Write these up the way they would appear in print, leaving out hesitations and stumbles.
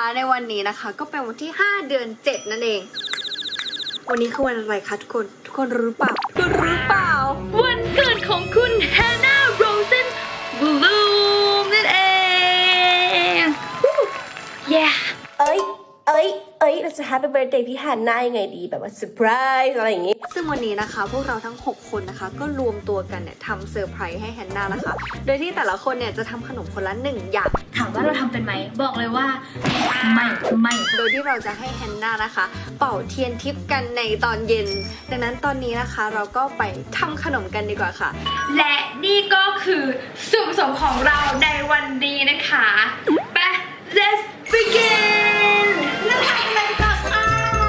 ในวันนี้นะคะก็เป็นวันที่5 เดือน 7นั่นเองวันนี้คือวันอะไรคะทุกคนรู้เปล่าวันเกิดของคุณแฮนนาโรเซนบลูมนั่นเองเราจะ Happy Birthday พี่แฮนนายังไงดีแบบว่าเซอร์ไพรส์อะไรอย่างงี้ซึ่งวันนี้นะคะพวกเราทั้ง6คนนะคะก็รวมตัวกันเนี่ยทำเซอร์ไพรส์ให้แฮนนานะคะโดยที่แต่ละคนเนี่ยจะทำขนมคนละ1 อย่างถามว่าเราทำเป็นไหมบอกเลยว่าไม่โดยที่เราจะให้แฮนนานะคะเป่าเทียนทิพย์กันในตอนเย็นดังนั้นตอนนี้นะคะเราก็ไปทำขนมกันดีกว่าค่ะและนี่ก็คือส่วนผสมของเราในวันนี้นะคะไป let's begin เริ่มทำกันเลยดีกว่าค่ะ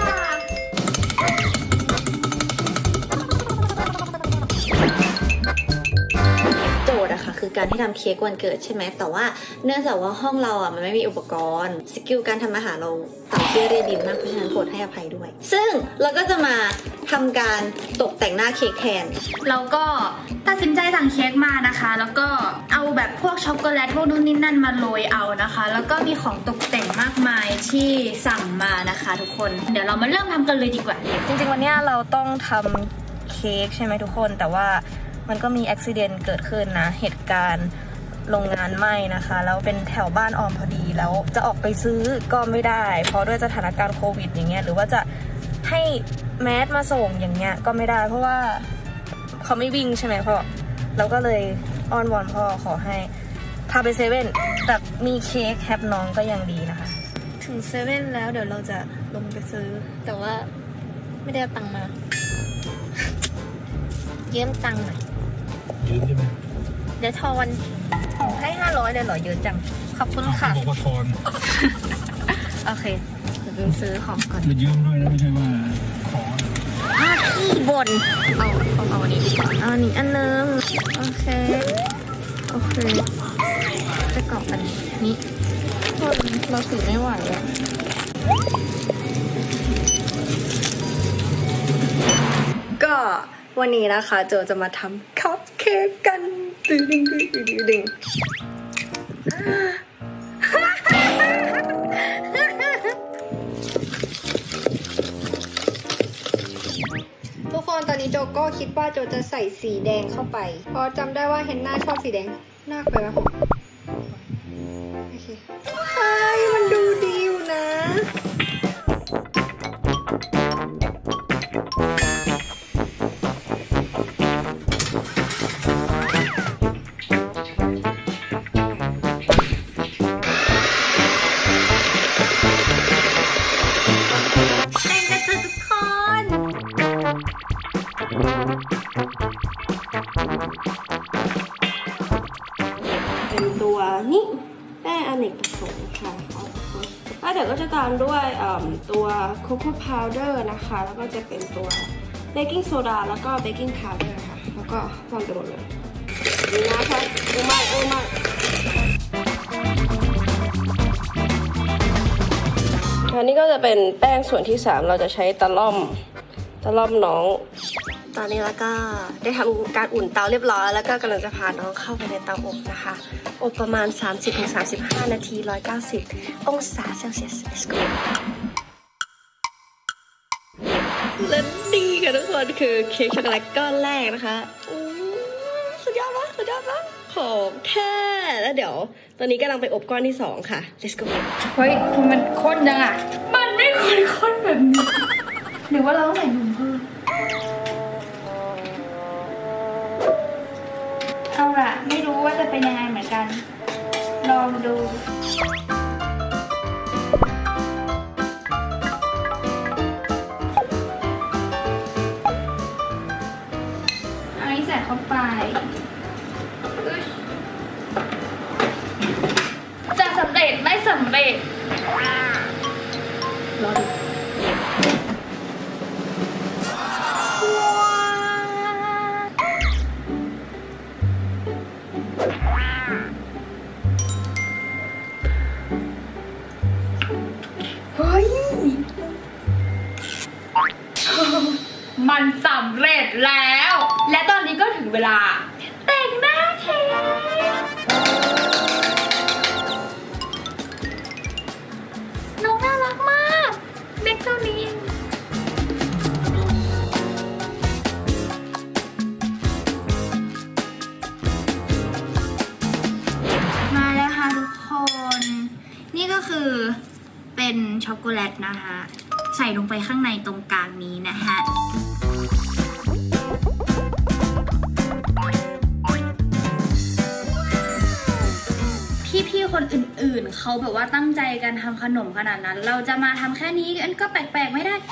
โจทย์อะค่ะคือการที่ทำเค้กวันเกิดใช่ไหมแต่ว่าเนื่องจากว่าห้องเราอะมันไม่มีอุปกรณ์สกิลการทำอาหารเราต่ำเตี้ยเรียดินมากเพราะฉะนั้นโปรดให้อภัยด้วยซึ่งเราก็จะมาทำการตกแต่งหน้าเค้กแทนเราก็ตัดสินใจสั่งเค้กมานะคะแล้วก็เอาแบบพวกช็อกโกแลตพวกนู่นนี่นั่นมาโรยเอานะคะแล้วก็มีของตกแต่งมากมายที่สั่งมานะคะทุกคนเดี๋ยวเรามาเริ่มทำกันเลยดีกว่าจริงๆวันนี้เราต้องทำเค้กใช่ไหมทุกคนแต่ว่ามันก็มีอุบิเหตุเกิดขึ้นนะเหตุการณ์โรงงานไหม้นะคะแล้วเป็นแถวบ้านออมพอดีแล้วจะออกไปซื้อก็ไม่ได้เพราะด้วยสถานการณ์โควิดอย่างเงี้ยหรือว่าจะให้แมสมาส่งอย่างเงี้ยก็ไม่ได้เพราะว่าเขาไม่วิ่งใช่ไหมพ่อเราก็เลยอ้อนวอนพ่อขอให้พาไปเซเว่นแต่มีเค้กแฮปน้องก็ยังดีนะคะถึงเซเว่นแล้วเดี๋ยวเราจะลงไปซื้อแต่ว่าไม่ได้เอาตังค์มายืมตังค์หน่อยยืมใช่ไหมเดี๋ยวทอนให้500เลยเหรอเยอะจังขอบคุณค่ะบอกว่าทอนโอเคเดี๋ยวไปซื้อของก่อนยืมด้วยนะไม่ใช่ว่าขอขี้บ่นเอาอันนี้ดีกว่าเอาอันนี้อันนึงโอเคจะกรอกอันนี้คนเราถือไม่ไหวอ่ะก็วันนี้นะคะโจจะมาทำคัพเค้กกันดึงทุกคนตอนนี้โจก็คิดว่าโจจะใส่สีแดงเข้าไปเพราะจำได้ว่าเฮนน่าชอบสีแดงน่าไปไหมผมโอเคเฮ้ยมันดูดีอยู่นะเป็นตัวนี้แป้งอเนกประสงค์ค่ะแล้วเดี๋ยวก็จะตามด้วยตัวโคโค่พาวเดอร์นะคะแล้วก็จะเป็นตัวเบกกิ้งโซดาแล้วก็เบกกิ้งพาวเดอร์ค่ะแล้วก็วางไปหมดเลยนี่นะคะโอ้มากอันนี้ก็จะเป็นแป้งส่วนที่3เราจะใช้ตะล่อมน้องตอนนี้แล้วก็ได้ทำการอุ่นเตาเรียบร้อยแล้วก็กำลังจะพาน้องเข้าไปในเตาอบนะคะอบประมาณ 30-35 นาที 190 องศาเซลเซียส let's go และนี่ค่ะทุกคนคือเค้กช็อกโกแลตก้อนแรกนะคะสุดยอดปะของแท้แล้วเดี๋ยวตอนนี้กำลังไปอบก้อนที่2ค่ะ let's go เฮ้ยมันข้นจังอ่ะมันไม่ข้นแบบนี้หรือว่าเราต้องใส่นมเพิ่มเอาล่ะไม่รู้ว่าจะเป็นยังไงเหมือนกันลองดูเอานี้ใส่เข้าไปจะสำเร็จไม่สำเร็จรอดูมันสำเร็จแล้วและตอนนี้ก็ถึงเวลาแต่งหน้าเค้กเท่านี้มาแล้วค่ะทุกคนนี่ก็คือเป็นช็อกโกแลตนะคะใส่ลงไปข้างในตรงกลางนี้นะฮะพี่ๆคนอื่นๆเขาแบบว่าตั้งใจกันทำขนมขนาดนั้นเราจะมาทำแค่นี้อันก็แปลกๆไม่ได้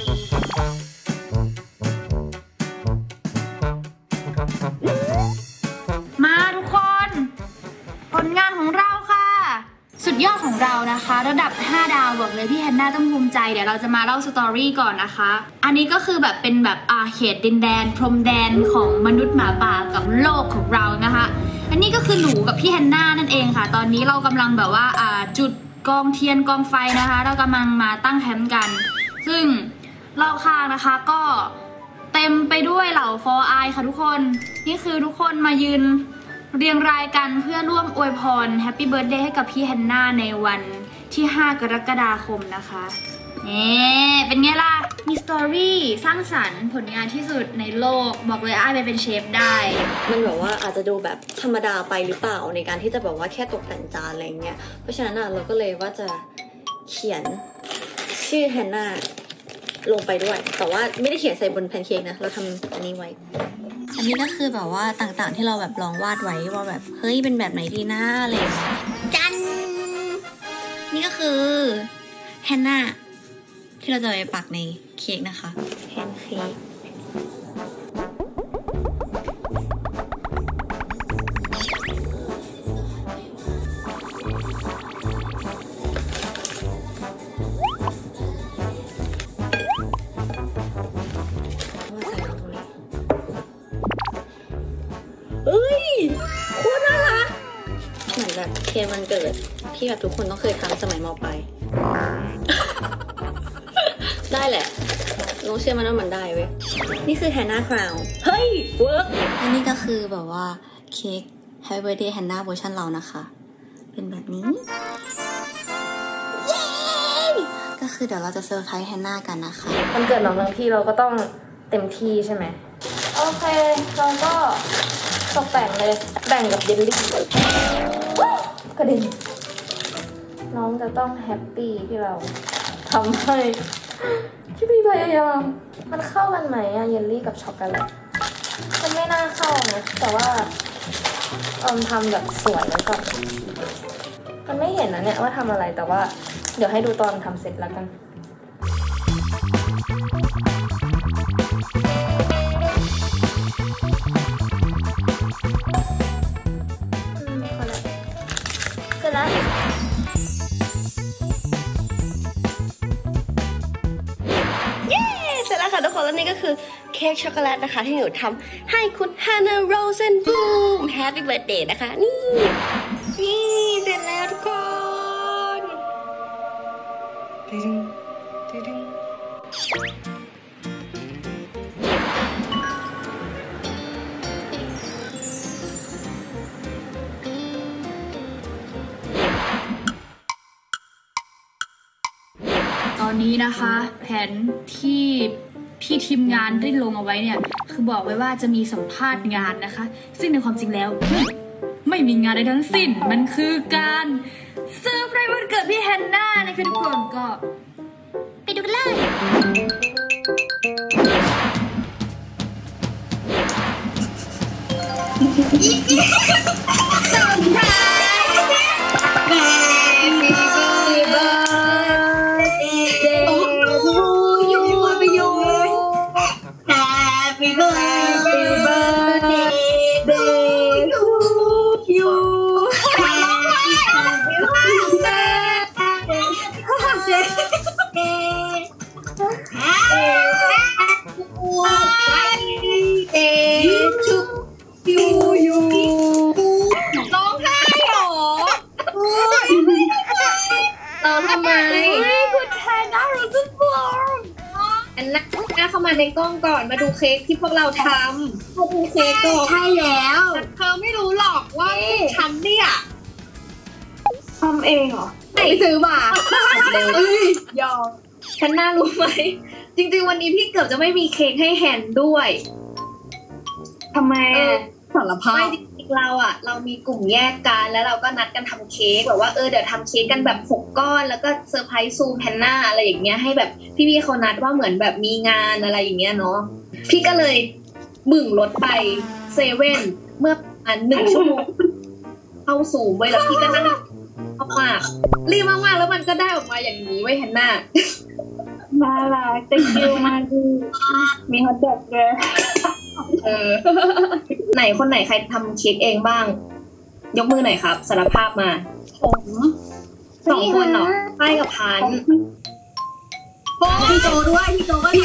มาทุกคนผลงานของเราค่ะสุดยอดของเรานะคะระดับ5 ดาวบอกเลยพี่แฮนนาต้องภูมิใจเดี๋ยวเราจะมาเล่าสตอรี่ก่อนนะคะอันนี้ก็คือแบบเป็นแบบเขตดินแดนพรมแดนของมนุษย์หมาป่ากับโลกของเรานะคะอันนี้ก็คือหนูกับพี่แฮนนานั่นเองค่ะตอนนี้เรากำลังแบบว่าจุดกองเทียนกองไฟนะคะเรากำลังมาตั้งแคมป์กันซึ่งรอบข้างนะคะก็เต็มไปด้วยเหล่าฟอร์ไอค่ะทุกคนนี่คือทุกคนมายืนเรียงรายกันเพื่อร่วมอวยพรแฮปปี้เบิร์ธเดย์ให้กับพี่แฮนนาในวันที่5 กรกฎาคมนะคะเป็นไงล่ะมีสตอรี่สร้างสรรค์ผลงานที่สุดในโลกบอกเลยไปเป็นเชฟได้มันแบบว่าอาจจะดูแบบธรรมดาไปหรือเปล่าในการที่จะแบบว่าแค่ตกแต่งจานอะไรเงี้ยเพราะฉะนั้นเราก็เลยว่าจะเขียนชื่อแฮนนาลงไปด้วยแต่ว่าไม่ได้เขียนใส่บนแพนเค้กนะเราทำอันนี้ไว้อันนี้ก็คือแบบว่าต่างๆที่เราแบบลองวาดไว้ว่าแบบเฮ้ยเป็นแบบไหนดีนะอะไรจันนี่ก็คือแฮนนาที่เราจะไปปักในเค้กนะคะแพนเค้กโคตรน่ารักเหมือนแบบเค้กวันเกิดที่แบบทุกคนต้องเคยทำสมัยม.ปลาย ได้แหละน้องเชื่อมันว่ามันได้เว้ยนี่คือแฮนนาคราวน์เฮ้ยเวิร์กอันนี้ก็คือแบบว่าเค้ก Happy Birthday แฮนนาเวอร์ชันเรานะคะเป็นแบบนี้เย้ก็คือเดี๋ยวเราจะเซอร์ไพรส์แฮนนากันนะคะวันเกิดน้องทั้งพี่เราก็ต้องเต็มที่ใช่ไหมโอเคเราก็ตกแต่งเลยแบ่งกับเยลลี่กระดิ่งน้องจะต้องแฮปปี้ที่เราทำให้ที่พี่พยายามมันเข้ากันไหมเยลลี่กับช็อกโกแลตมันไม่น่าเข้านะแต่ว่าทำแบบสวยแล้วก็มันไม่เห็นนะเนี่ยว่าทำอะไรแต่ว่าเดี๋ยวให้ดูตอนทำเสร็จแล้วกันเสร็จแล้วเสร็จแล้วค่ะทุกคนแล้วนี่ก็คือเค้กช็อกโกแลตนะคะที่หนูทำให้คุณฮานาโรเซนบูมแฮปปี้เบิร์ธเดย์นะคะนี่เสร็จแล้วทุกคนตอนนี้นะคะแผนที่พี่ทีมงานได้ลงเอาไว้เนี่ยคือบอกไว้ว่าจะมีสัมภาษณ์งานนะคะซึ่งในความจริงแล้วไม่มีงานใดทั้งสิ้นมันคือการเซอร์ไพรส์วันเกิดพี่แฮนนานะคะทุกคนก็ไปดูกันเลยเซอร์ไพรส์ในกล้องก่อนมาดูเค้กที่พวกเราทำมาดูเค้กก่อนใช่แล้วเธอไม่รู้หรอกว่าฉันเนี่ยทำเองเหรอไปซื้อมาเลยยอมแฮนนารู้ไหมจริงๆวันนี้พี่เกือบจะไม่มีเค้กให้แฮนด้วยทำไมสารภาพไม่จริงๆเรามีกลุ่มแยกกันแล้วเราก็นัดกันทำเค้กแบบว่าเดี๋ยวทำเค้กกันแบบ6ก้อนแล้วก็เซอร์ไพรส์ซูมแฮนนาอะไรอย่างเงี้ยให้แบบพี่ๆเขานัดว่าเหมือนแบบมีงานอะไรอย่างเงี้ยเนาะพี่ก็เลยบึ่งรถไปเซเว่นเมื่อประมาณ1 ชั่วโมงเข้าซูมไว้แล้วพี่ก็นั่งมากรีบมากๆแล้วมันก็ได้ออกมาอย่างนี้ไว้แฮนนาน่ารักแต่คิวมาดีมีฮอทดอกด้วยไหนคนไหนใครทำเค้กเองบ้างยกมือหน่อยครับสารภาพมาผม2 คนเนาะป้ายกับพันพี่โจด้วยพี่โจด้วย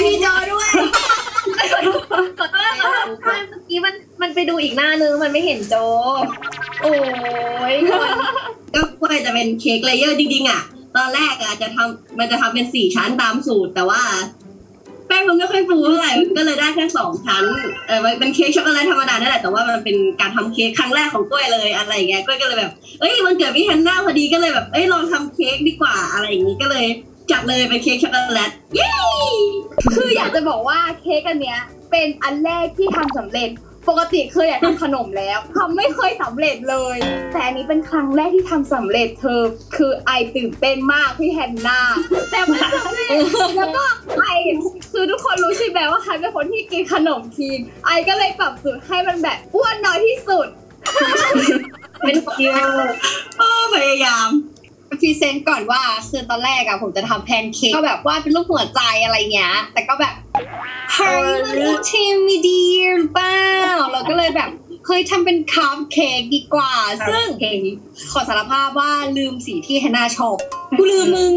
ขอโทษค่ะเมื่อกี้มันไปดูอีกหน้านึงมันไม่เห็นโจโอ้ยก็ควรจะเป็นเค้กเลเยอร์จริงๆอ่ะตอนแรกอ่ะมันจะทำเป็น4 ชั้นตามสูตรแต่ว่าแป้งมันไม่ค่อยฟูเท่าไหร่ก็เลยได้แค่2 ชั้นมันเป็นเค้กช็อกโกแลตธรรมดานั่นแหละแต่ว่ามันเป็นการทำเค้กครั้งแรกของกล้วยเลยอะไรอย่างเงี้ยกล้วยก็เลยแบบมันเกิดพี่แฮนนาพอดีก็เลยแบบลองทำเค้กดีกว่าอะไรอย่างงี้ก็เลยจัดเลยเป็นเค้กช็อกโกแลตเย้คืออยากจะบอกว่าเค้กอันเนี้ยเป็นอันแรกที่ทำสำเร็จปกติเคยอยากทำขนมแล้วทำไม่เคยสำเร็จเลยแต่อันนี้เป็นครั้งแรกที่ทำสำเร็จเธอคือไอตื่นเต้นมากพี่แฮนนาแต่มันสำเร็จแล้วก็ไอคือทุกคนรู้ใช่ไหมว่าใครเป็นคนที่กินขนมทีนไอก็เลยปรับสูตรให้มันแบบอ้วนน้อยที่สุดเป็นเกี๊ยวพยายามพรีเซนต์ก่อนว่าคือตอนแรกอะผมจะทำแพนเค้กก็แบบวาดเป็นรูปหัวใจอะไรเงี้ยแต่ก็แบบเฮ้ยมันทีมมีดีหรือเปล่าเราก็เลยแบบเฮ้ยทำเป็นคัพเค้กดีกว่าซึ่งขอสารภาพว่าลืมสีที่แฮนนาชอบกูลืมมึง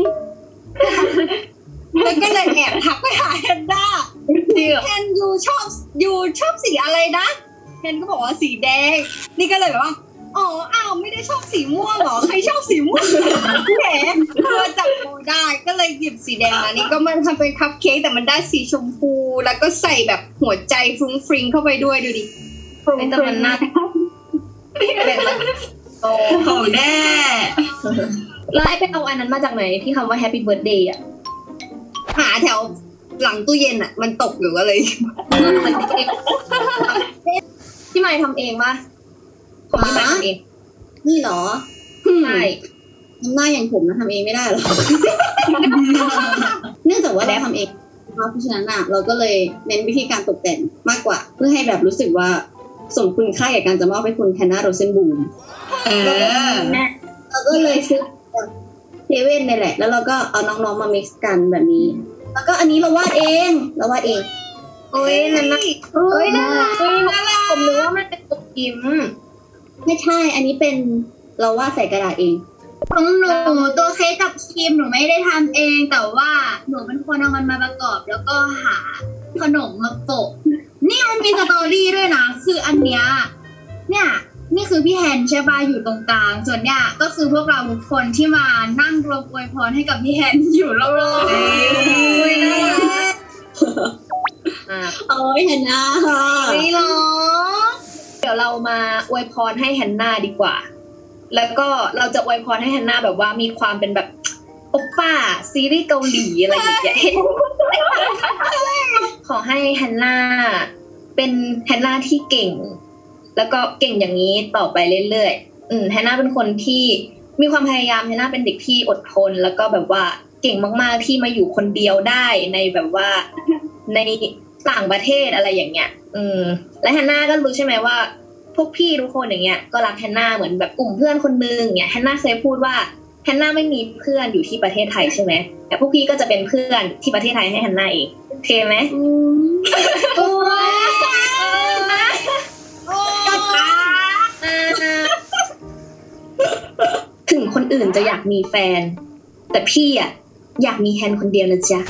แล้วก็เลยแอบทักไปหาแฮนนาแฮนยูชอบสีอะไรนะแฮนก็บอกว่าสีแดงนี่ก็เลยแบบว่าไม่ได้ชอบสีม่วงหรอใครชอบสีม่วงแหมเธอจับโมได้ก็เลยหยิบสีแดงมานี่ก็มันทำเป็นคัพเค้กแต่มันได้สีชมพูแล้วก็ใส่แบบหัวใจฟรุ้งฟริ้งเข้าไปด้วยดูดิแต่มันน่าแบบของแด้แล้วไอ้ไปเอาอันนั้นมาจากไหนที่คำว่า Happy Birthday อ่ะหาแถวหลังตู้เย็นอ่ะมันตกอยู่ก็เลยพี่ไมค์ทำเองป่ะผมไม่ทำเองนี่เหรอใช่หน้าอย่างผมนะทำเองไม่ได้หรอกเนื่องจากว่าได้ทำเองเพราะฉะนั้นอ่ะเราก็เลยเน้นวิธีการตกแต่งมากกว่าเพื่อให้แบบรู้สึกว่าสมคุณค่าแก่การจะมอบให้คุณแฮนนาโรเซนบูมเราก็เลยซื้อเซเว่นนี่แหละแล้วเราก็เอาน้องๆมามิกซ์กันแบบนี้แล้วก็อันนี้เราวาดเองโอ้ยนั่นนะน่ารักผมนึกว่ามันเป็นตุ๊กยิ้มไม่ใช่อันนี้เป็นเราวาดใส่กระดาษเองของหนูตัวเค้กกับครีมหนูไม่ได้ทำเองแต่ว่าหนูเป็นคนเอามันมาประกอบแล้วก็หาขนมมาโปะนี่มันมีสตอรี่ด้วยนะคืออันเนี้ยเนี่ยนี่คือพี่แฮนใช่ป่ะอยู่ตรงกลางส่วนเนี่ยก็คือพวกเราทุกคนที่มานั่งรวมอวยพรให้กับพี่แฮนอยู่รอบๆโอ้ยแฮนนาไม่หรอกเดี๋ยวเรามาอวยพรให้แฮนนาดีกว่าแล้วก็เราจะอวยพรให้แฮนนาแบบว่ามีความเป็นแบบโอป้าซีรีส์เกาหลีอะไรอย่างเงี้ยขอให้แฮนนาเป็นแฮนนาที่เก่งแล้วก็เก่งอย่างนี้ต่อไปเรื่อยๆแฮนนาเป็นคนที่มีความพยายามแฮนนาเป็นเด็กที่อดทนแล้วก็แบบว่าเก่งมากๆที่มาอยู่คนเดียวได้ในแบบว่าในต่างประเทศอะไรอย่างเงี้ยและแฮนนาก็รู้ใช่ไหมว่าพวกพี่ทุกคนอย่างเงี้ยก็รักแฮนนาเหมือนแบบกลุ่มเพื่อนคนนึงเนี่ยแฮนนาเคยพูดว่าแฮนนาไม่มีเพื่อนอยู่ที่ประเทศไทยใช่ไหมแต่พวกพี่ก็จะเป็นเพื่อนที่ประเทศไทยให้แฮนนาเองโอเคไหมถึงคนอื่นจะอยากมีแฟนแต่พี่อ่ะอยากมีแฮนคนเดียวนะจ๊ะ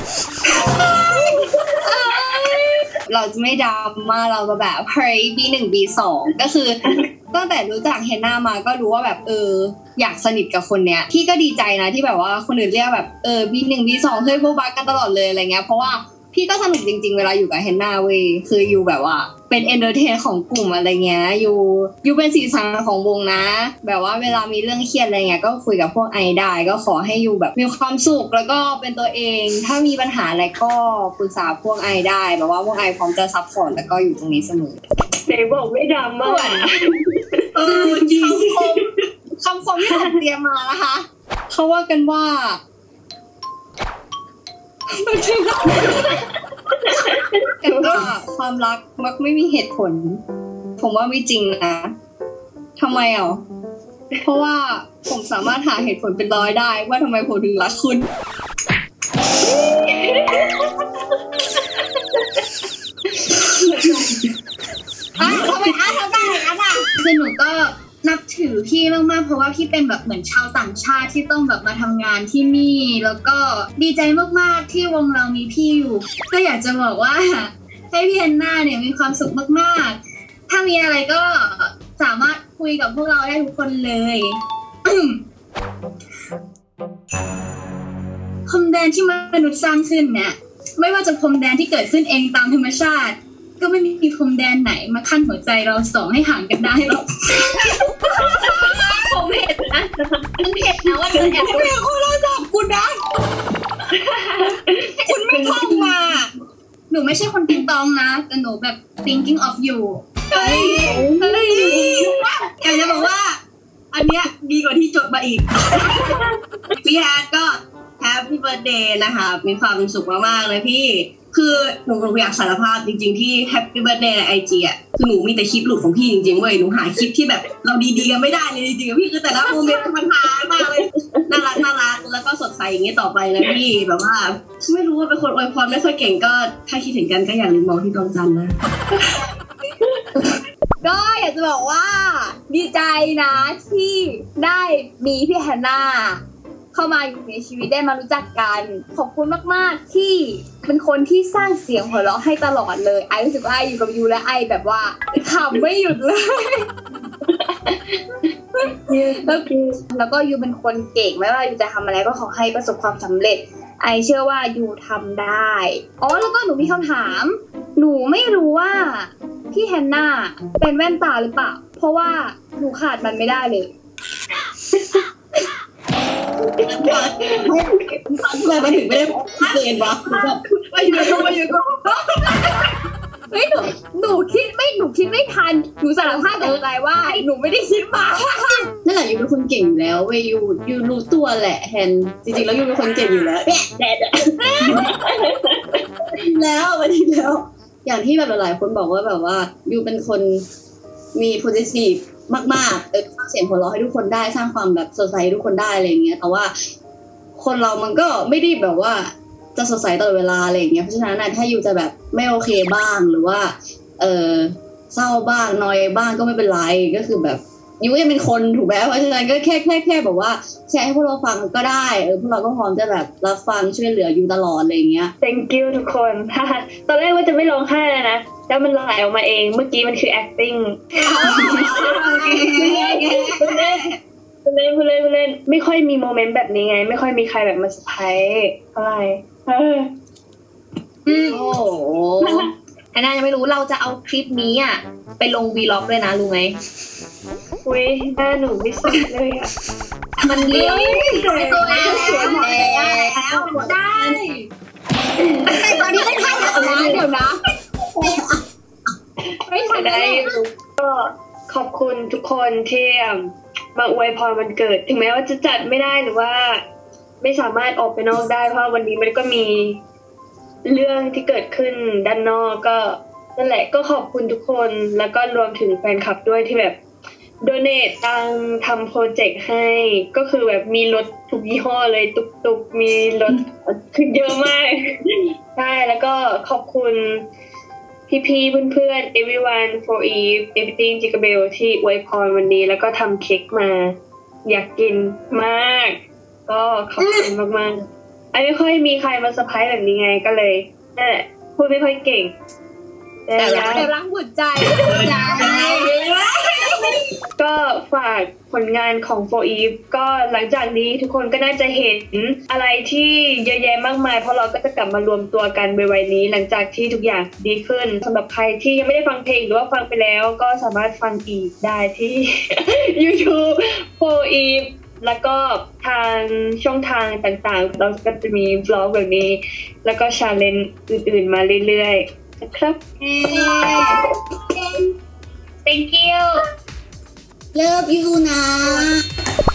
เราจะไม่ดราม่าเราก็แบบเฮ้ย B1 B2 ก็คือตั้งแต่รู้จักแฮนนามาก็รู้ว่าแบบอยากสนิทกับคนเนี้ยพี่ก็ดีใจนะที่แบบว่าคนอื่นเรียกแบบB1 B2 เฮ้ยพวกบักกันตลอดเลยอะไรเงี้ยเพราะว่าพี่ก็สนุกจริงๆเวลาอยู่กับแฮนนาเว้ยคืออยู่แบบว่าเป็นเอนเตอร์เทนของกลุ่มอะไรเงี้ยอยู่เป็นสีสันของวงนะแบบว่าเวลามีเรื่องเครียดอะไรเงี้ยก็คุยกับพวกไอได้ก็ขอให้อยู่แบบมีความสุขแล้วก็เป็นตัวเองถ้ามีปัญหาอะไรก็ปรึกษาพวกไอได้แบบว่าพวกไอพร้อมจะซัพพอร์ตแล้วก็อยู่ตรงนี้เสมอไหนบอกไม่ดราม่าจริงคำคมที่ผมเตรียมมานะคะเขาว่ากันว่าความรักมักไม่มีเหตุผลผมว่าไม่จริงนะทำไมเพราะว่าผมสามารถหาเหตุผลเป็นร้อยได้ว่าทำไมผมถึงรักคุณทำไมทำได้อย่างนั้นคือหนูก็นับถือพี่มากๆเพราะว่าพี่เป็นแบบเหมือนชาวต่างชาติที่ต้องแบบมาทำงานที่นี่แล้วก็ดีใจมากๆที่วงเรามีพี่อยู่ก็อยากจะบอกว่าให้พี่แฮนนาเนี่ยมีความสุขมากๆถ้ามีอะไรก็สามารถคุยกับพวกเราได้ทุกคนเลย พรมแดนที่มนุษย์สร้างขึ้นเนี่ยไม่ว่าจะพรมแดนที่เกิดขึ้นเองตามธรรมชาติก็ไม่มีพรมแดนไหนมาขั้นหัวใจเราสองให้ห่างกันได้หรอกผมเห็นนะมันเห็นนะว่าจะแอบคุยกับคนเราจับคุณนะคุณไม่ท่องมาหนูไม่ใช่คนติ๊งตองนะแต่หนูแบบ thinking of you เฮ้ยอยากจะบอกว่าอันเนี้ยดีกว่าที่จดมาอีกพี่แฮทก็ Happy Birthday นะคะมีความสุขมากๆเลยพี่คือหนูอยากสารภาพจริงๆที่ Happy Birthday ใน IG อ่ะคือหนูมีแต่คลิปหลุดของพี่จริงๆเว้ยหนูหาคลิปที่แบบเราดีๆกันไม่ได้เลยจริงๆพี่คือแต่ละโมเมนต์มันฮามากเลยน่ารักแล้วก็สดใสอย่างนี้ต่อไปนะพี่แบบว่าไม่รู้ว่าเป็นคนอวยพรไม่ค่อยเก่งก็ถ้าคิดถึงกันก็อย่าลืมมองที่ดวงจันทร์นะก็อยากจะบอกว่าดีใจนะที่ได้มีพี่แฮนนาเข้ามาอยู่ในชีวิตได้มารู้จักกันขอบคุณมากๆที่เป็นคนที่สร้างเสียงหัวเราะให้ตลอดเลยไอรู้สึกว่าไออยู่กับยูและไอแบบว่าขำไม่หยุดเลยแล้วก็ยูเป็นคนเก่งไม่ว่ายูจะทำอะไรก็ขอให้ประสบความสำเร็จไอเชื่อว่ายูทำได้แล้วก็หนูมีคำถามหนูไม่รู้ว่าพี่แฮนนาเป็นแว่นตาหรือเปล่าเพราะว่าหนูขาดมันไม่ได้เลยไม่มาถึงไม่ได้เกินวะไม่อยู่ก็เฮ้ยหนูคิดไม่ทันหนูสารภาพกับใจว่าหนูไม่ได้คิดมานั่นแหละยูเป็นคนเก่งอยู่แล้วเว้ยยูรู้ตัวแหละแฮนจริงๆแล้วยูเป็นคนเก่งอยู่แล้วแล้ววันนี้แล้วอย่างที่แบบหลายๆคนบอกว่าแบบว่ายูเป็นคนมี positive มากๆสร้างเสียงหัวเราะให้ทุกคนได้สร้างความแบบสดใสให้ทุกคนได้อะไรอย่างเงี้ยแต่ว่าคนเรามันก็ไม่ได้แบบว่าจะสดใสตลอดเวลาอะไรอย่างเงี้ยเพราะฉะนั้นถ้ายูจะแบบไม่โอเคบ้างหรือว่าเศร้าบ้างนอยบ้างก็ไม่เป็นไรก็คือแบบยูยังเป็นคนถูกไหมเพราะฉะนั้นก็แค่แบบว่าแชร์ให้พวกเราฟังก็ได้พวกเราก็พร้อมจะแบบรับฟังช่วยเหลือยูตลอดอะไรอย่างเงี้ย Thank you ทุกคนตอนแรกว่าจะไม่ร้องไห้เลยนะแล้วมันไหลออกมาเองเมื่อกี้มันคือ acting พูดเล่นไม่ค่อยมีโมเมนต์แบบนี้ไงไม่ค่อยมีใครแบบมาเซอร์ไพรส์อะไรโอ้แอนนายังไม่รู้เราจะเอาคลิปนี้อ่ะไปลงวีล็อกด้วยนะรู้ไหมอุ้ยหน้าหนูไม่สวยเลยอ่ะมันเลี้ยวตัวแล้วได้แต่ตอนนี้ไม่ทันแล้วเดี๋ยวนะไม่ทันได้ก็ขอบคุณทุกคนที่มาอวยพรวันเกิดถึงแม้ว่าจะจัดไม่ได้หรือว่าไม่สามารถออกไปนอกได้เพราะวันนี้มันก็มีเรื่องที่เกิดขึ้นด้านนอกก็นั่นแหละก็ขอบคุณทุกคนแล้วก็รวมถึงแฟนคลับด้วยที่แบบโดเนทตังทำโปรเจกต์ให้ก็คือแบบมีรถทุกยี่ห้อเลยตุกมีรถขึ้นเยอะมากใช่แล้วก็ขอบคุณพี่ๆเพื่อนๆ everyone for Eve everything Jigabel ที่อวยพรวันนี้แล้วก็ทำเค้กมาอยากกินมากก็ขอบคุณมากๆไม่ค่อยมีใครมาเซอร์ไพรส์แบบนี้ไงก็เลยนั่นแหละพูดไม่ค่อยเก่งแต่รักหัวใจก็ฝากผลงานของ For Eve ก็หลังจากนี้ทุกคนก็น่าจะเห็นอะไรที่เยอะแยะมากมายเพราะเราก็จะกลับมารวมตัวกันไวๆนี้หลังจากที่ทุกอย่างดีขึ้นสำหรับใครที่ยังไม่ได้ฟังเพลงหรือว่าฟังไปแล้วก็สามารถฟังอีกได้ที่ YouTube For Eve แล้วก็ทางช่องทางต่างๆเราก็จะมีบล็อกแบบนี้แล้วก็ชาเลนจ์อื่นๆมาเรื่อยๆนะครับ Thank you Love you นะ